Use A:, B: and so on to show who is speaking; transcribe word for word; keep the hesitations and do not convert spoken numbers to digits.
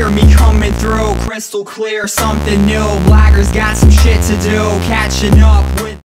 A: hear me coming through, crystal clear, something new. Blaggers got some shit to do, catching up with